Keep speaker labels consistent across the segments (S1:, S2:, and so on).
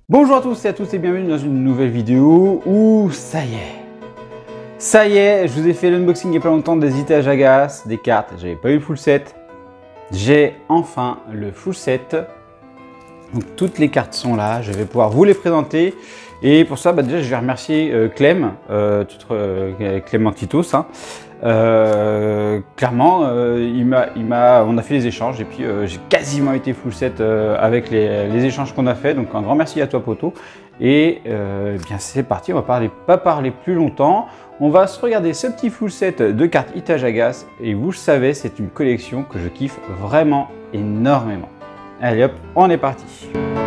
S1: Bonjour à tous et bienvenue dans une nouvelle vidéo où ça y est, je vous ai fait l'unboxing il n'y a pas longtemps des Ita Jagas, des cartes, j'avais pas eu le full set. J'ai enfin le full set. Donc toutes les cartes sont là, je vais pouvoir vous les présenter. Et pour ça, déjà je vais remercier Clem, Clément Titos. Clairement, on a fait les échanges et puis j'ai quasiment été full set avec les échanges qu'on a fait. Donc un grand merci à toi poto. Et bien c'est parti, on va pas parler plus longtemps. On va se regarder ce petit full set de cartes Ita Jagas. Et vous le savez, c'est une collection que je kiffe vraiment énormément. Allez hop, on est parti.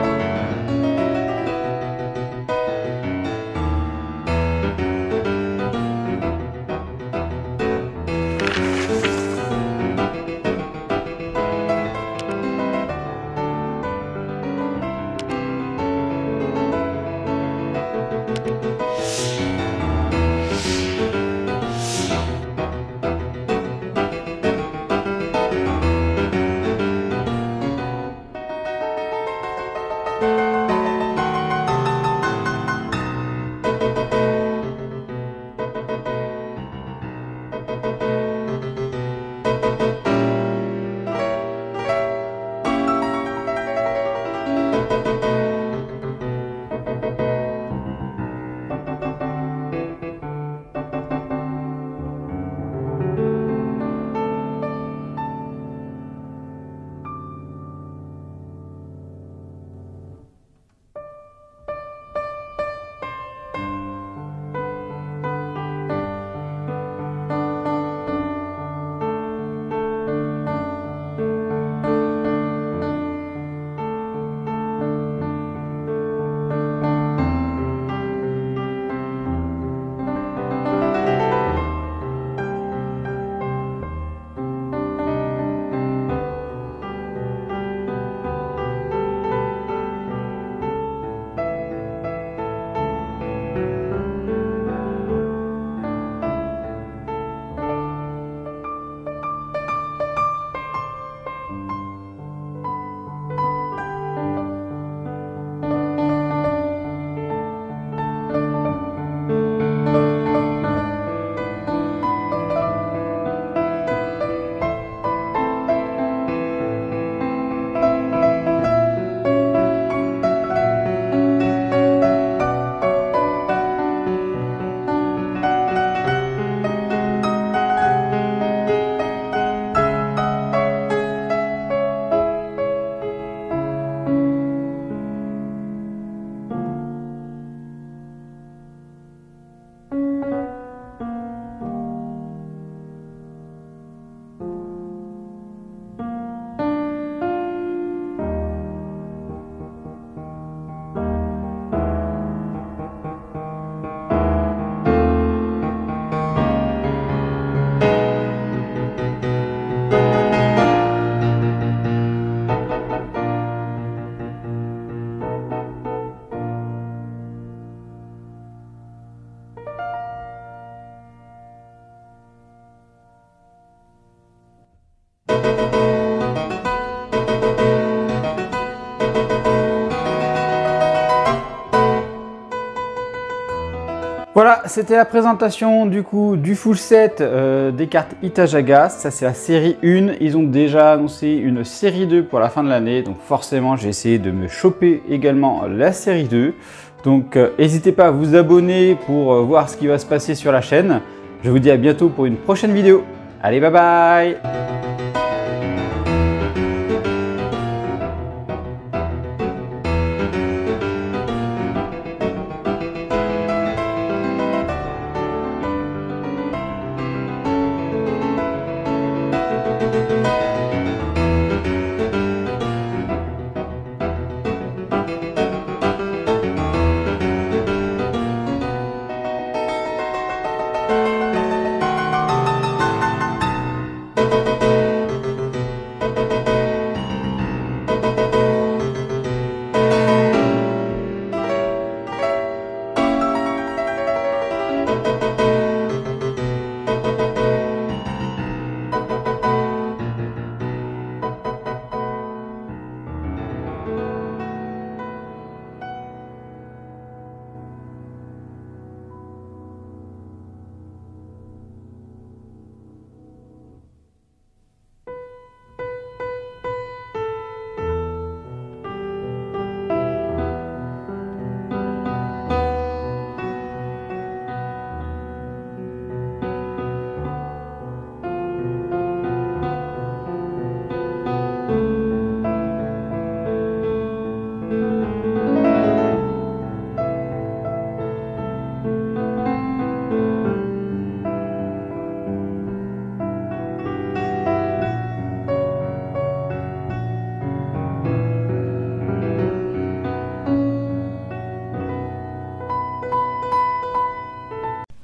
S1: Voilà, c'était la présentation du coup du full set des cartes Ita Jagas. Ça c'est la série 1. Ils ont déjà annoncé une série 2 pour la fin de l'année. Donc forcément, j'ai essayé de me choper également la série 2. Donc n'hésitez pas à vous abonner pour voir ce qui va se passer sur la chaîne. Je vous dis à bientôt pour une prochaine vidéo. Allez, bye bye!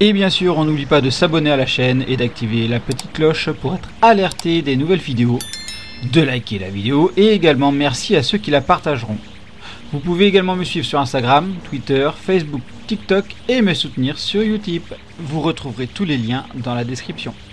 S1: Et bien sûr, on n'oublie pas de s'abonner à la chaîne et d'activer la petite cloche pour être alerté des nouvelles vidéos, de liker la vidéo et également merci à ceux qui la partageront. Vous pouvez également me suivre sur Instagram, Twitter, Facebook, TikTok et me soutenir sur Utip. Vous retrouverez tous les liens dans la description.